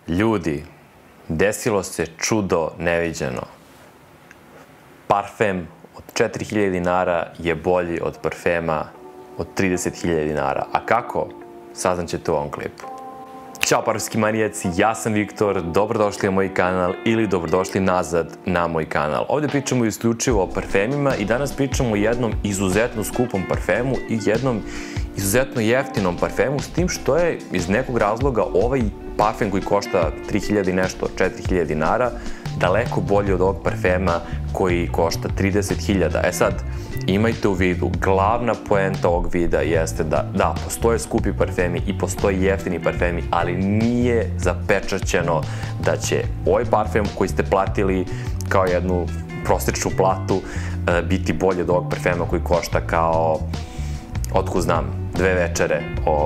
Ljudi, desilo se čudo neviđeno. Parfem od 4000 dinara je bolji od parfema od 30.000 dinara. A kako? Saznaćete u ovom klipu. Ćao parfemski manijaci, ja sam Viktor, dobrodošli na moj kanal ili dobrodošli nazad na moj kanal. Ovdje pričamo isključivo o parfemima i danas pričamo o jednom izuzetno skupom parfemu i jednom izuzetno jeftinom parfemu, s tim što je iz nekog razloga ovaj parfem koji košta 3000 i nešto, 4000 dinara, daleko bolji od ovog parfema koji košta 30.000. E sad, imajte u vidu, glavna poenta ovog videa jeste da, postoje skupi parfemi i postoje jeftini parfemi, ali nije zapečaćeno da će ovaj parfem koji ste platili kao jednu prosječnu platu biti bolji od ovog parfema koji košta kao, otkud znam, 2 večere,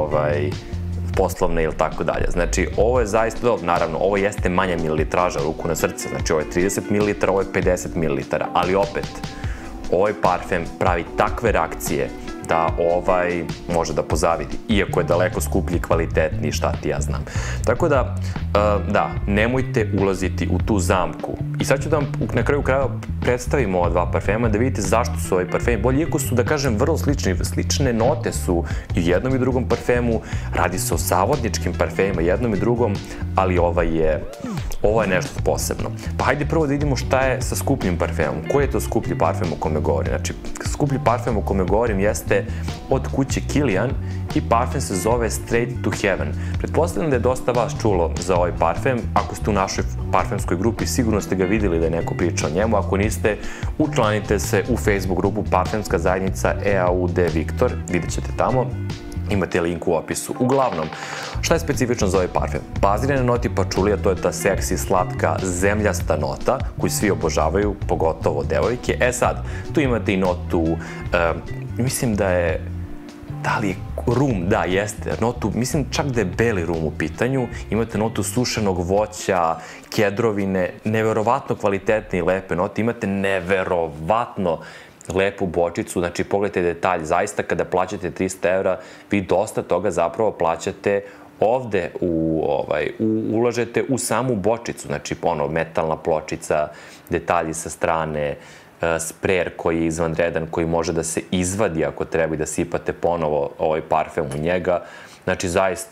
poslovne ili tako dalje. Znači, ovo je zaista dobro, naravno, ovo jeste manja mililitraža, ruku na srce, znači ovo je 30 ml, ovo je 50 ml, ali opet, ovaj parfem pravi takve reakcije da ovaj može da pozavidi, iako je daleko skuplji, kvalitetniji, šta ti ja znam. Tako da, nemojte ulaziti u tu zamku. I sad ću da vam na kraju kraja predstavim ova dva parfema da vidite zašto su ovi parfemi bolji, iako su, da kažem, vrlo slične note su i u jednom i drugom parfemu, radi se o savodničkim parfemima, jednom i drugom, ali ovo je nešto posebno. Pa hajde prvo da vidimo šta je sa skupljim parfemom. Koji je to skuplji parfem o kome govorim? Znači, skuplji parfem o kome govorim jeste od kuće Kilian i parfem se zove Straight to Heaven. Pretpostavljam da je dosta vas čulo za ovaj parfem. Ako ste u našoj parfemskoj grupi, sigurno ste ga videli da je neko priča o njemu. Ako niste, učlanite se u Facebook grupu Parfemska zajednica EAUD Viktor. Vidjet ćete tamo. Imate link u opisu. Uglavnom, šta je specifično za ovaj parfem? Bazirana na noti pačulija, to je ta seksi, slatka, zemljasta nota, koju svi obožavaju, pogotovo devojke. E sad, tu imate i notu, mislim da je, da li je rum? Da, jeste. Notu, mislim čak da je beli rum u pitanju. Imate notu sušenog voća, kedrovine, neverovatno kvalitetne i lepe note. Imate neverovatno lepu bočicu, znači pogledajte detalj, zaista kada plaćate 300 evra, vi dosta toga zapravo plaćate ovde, ulažete u samu bočicu, znači metalna pločica, detalji sa strane, sprejer koji je izvanredan, koji može da se izvadi ako treba i da sipate ponovo ovaj parfem u njega, znači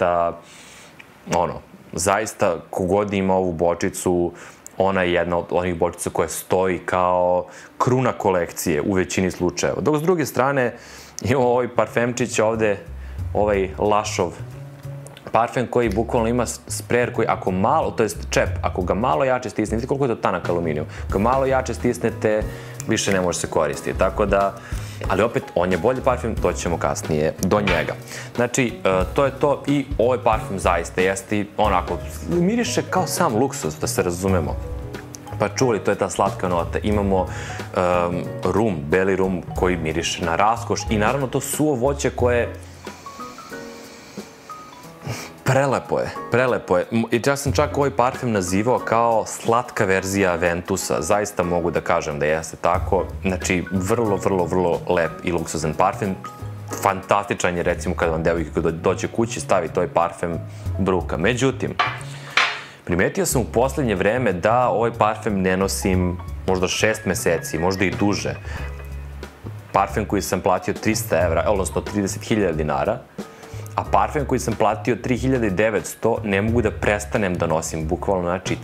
zaista kogod ima ovu bočicu, ona je jedna od onih bočica koja stoji kao kruna kolekcije u većini slučajeva. Dok s druge strane imamo ovaj parfemčić ovde, ovaj Lushov parfem koji bukvalno ima sprejer koji ako malo, to je čep, ako ga malo jače stisnete, vidite koliko je to tanak aluminijum, ako ga malo jače stisnete, više ne može se koristiti. Tako da, ali opet, on je bolji parfem, to ćemo kasnije do njega. Znači, to je to i ovaj parfem zaista jeste onako, miriše kao sam luksuz, da se razumemo. Pa čuli, to je ta slatka nota. Imamo rum, beli rum koji miriše na raskoš i naravno to suvo voće koje prelepo je. I ja sam čak ovaj parfem nazivao kao slatka verzija Aventusa. Zaista mogu da kažem da jeste tako. Znači, vrlo lep i luksuzan parfem. Fantastičan je, recimo, kada vam devojka dođe kući, stavi ovaj parfem bruka. Međutim, primetio sam u poslednje vreme da ovaj parfem ne nosim možda 6 meseci, možda i duže. Parfem koji sam platio 300 evra, odnosno 30.000 dinara, a parfem koji sam platio 3.900 ne mogu da prestanem da nosim, bukvalno, znači,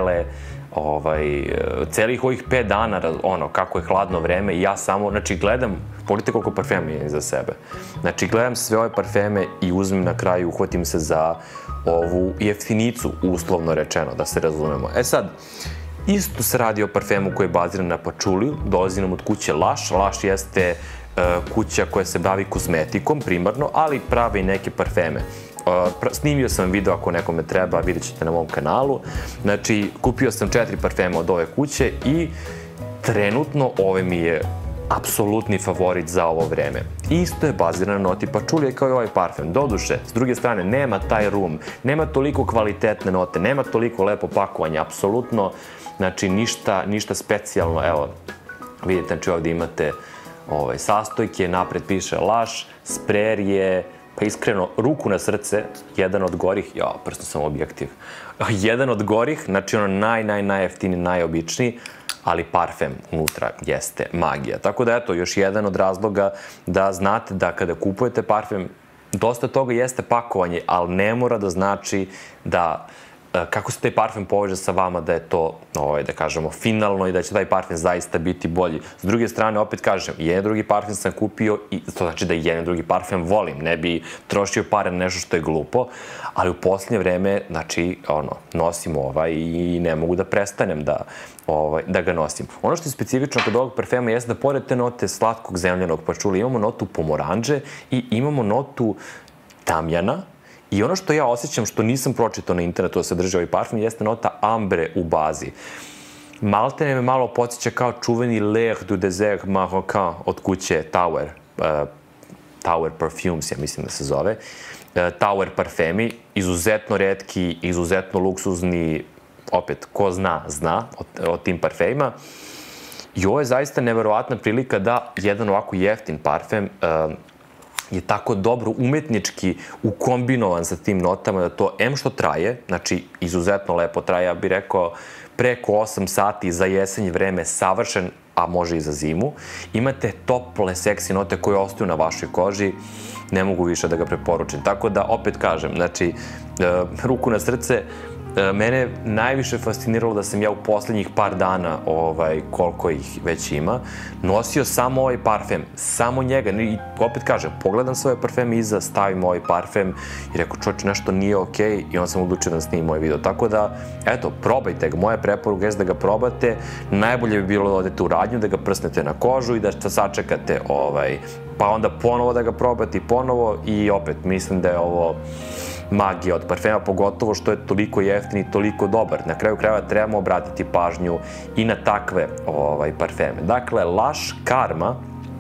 celih ovih 5 dana, kako je hladno vreme, i ja samo, znači, gledam, pogledajte koliko parfema imam iza sebe, znači, gledam sve ove parfeme i uzmem na kraju, uhvatim se za ovu jeftinicu, uslovno rečeno, da se razumemo. E sad, isto se radi o parfemu koji je baziran na pačuliju, dolazi nam od kuće Lush. Lush jeste kuća koja se bavi kozmetikom primarno, ali prave i neke parfeme. Snimio sam video ako nekome treba, vidjet ćete na mom kanalu. Znači, kupio sam 4 parfema od ove kuće i trenutno ovaj mi je apsolutni favorit za ovo vreme. Isto je baziran na noti pačulije kao i ovaj parfem. Doduše, s druge strane, nema taj rum, nema toliko kvalitetne note, nema toliko lepo pakovanje, apsolutno, znači ništa specijalno. Evo, vidite, znači ovdje imate sastojke, napred piše Lush, sprejer je pa iskreno, ruku na srce, jedan od gorih, prsno sam objektiv, jedan od gorih, znači ono najjeftiniji, najobičniji, ali parfem unutra jeste magija. Tako da, eto, još jedan od razloga da znate da kada kupujete parfem, dosta toga jeste pakovanje, ali ne mora da znači da kako se taj parfem poveže sa vama da je to, da kažemo, finalno i da će taj parfem zaista biti bolji. S druge strane, opet kažem, jedan drugi parfem sam kupio i to znači da jedan drugi parfem volim, ne bi trošio pare na nešto što je glupo, ali u posljednje vreme, znači, nosim ovaj i ne mogu da prestanem da ga nosim. Ono što je specifično kod ovog parfema jeste da pored te note slatkog zemljanog pačula imamo notu pomoranđe i imamo notu tamjana. I ono što ja osjećam, što nisam pročitao na internetu da se drži ovaj parfum, jeste nota ambre u bazi. Maltene me malo podsjeća kao čuveni L'air du désert marocain od kuće Tower. Tower Perfumes, ja mislim da se zove. Tower parfemi, izuzetno retki, izuzetno luksuzni, opet, ko zna o tim parfemima. I ovo je zaista neverovatna prilika da jedan ovako jeftin parfem je tako dobro umetnički ukombinovan sa tim notama da to, što traje, znači izuzetno lepo traje, ja bih rekao preko 8 sati za jesenje vreme savršen, a može i za zimu. Imate tople, seksi note koje ostaju na vašoj koži, ne mogu više da ga preporučim. Tako da, opet kažem, znači, ruku na srce, mene je najviše fasciniralo da sam ja u poslednjih par dana, koliko ih već ima, nosio samo ovaj parfem, samo njega. I opet kažem, pogledam svoje parfeme iza, stavim ovaj parfem i rekao, čovječe, nešto nije okej, i onda sam odlučio da snimim ovaj video. Tako da, eto, probajte ga. Moja preporuka je da ga probate. Najbolje bi bilo da odete u radnju, da ga prsnete na kožu i da sačekate, pa onda ponovo da ga probate i ponovo, i opet, mislim da je ovo magija od parfema, pogotovo što je toliko jeftin i toliko dobar. Na kraju krajeva trebamo obratiti pažnju i na takve parfeme. Dakle, Lush Karma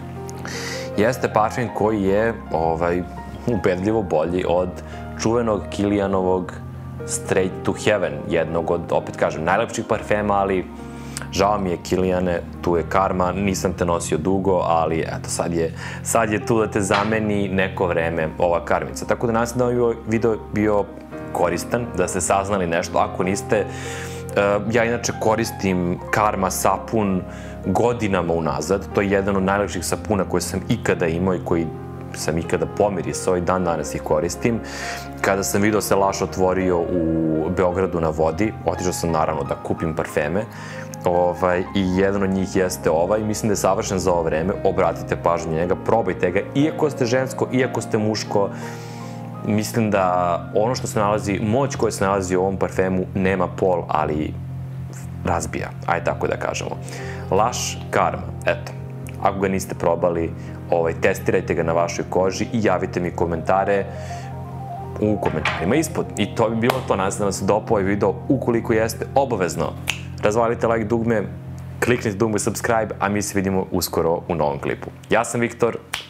jeste parfem koji je ubedljivo bolji od čuvenog Kilianovog Straight to Heaven, jednog od, opet kažem, najlepših parfema, ali žao mi je, Kiliane, tu je Karma, nisam te nosio dugo, ali eto, sad je tu da te zameni neko vreme ova karmica. Tako da nadam se da ovaj video bio koristan, da ste saznali nešto. Ako niste, ja inače koristim Karma sapun godinama unazad. To je jedan od najlepših sapuna koje sam ikada imao i koji sam ikada pomirisao i dan danas ih koristim. Kada sam video se Lush otvorio u Beogradu na vodi, otišao sam naravno da kupim parfeme, i jedan od njih jeste ovaj. Mislim da je savršen za ovo vreme, obratite pažnju na njega, probajte ga, iako ste žensko, iako ste muško. Mislim da ono što se nalazi, moć koja se nalazi u ovom parfemu nema pol, ali razbija, ajde tako da kažemo. Lush Karma, eto, ako ga niste probali, testirajte ga na vašoj koži i javite mi komentare u komentarima ispod. I to bi bilo to. Nadam se da vam se dopao ovaj video. Ukoliko jeste, obavezno razvalite like dugme, kliknite dugme subscribe, a mi se vidimo uskoro u novom klipu. Ja sam Viktor.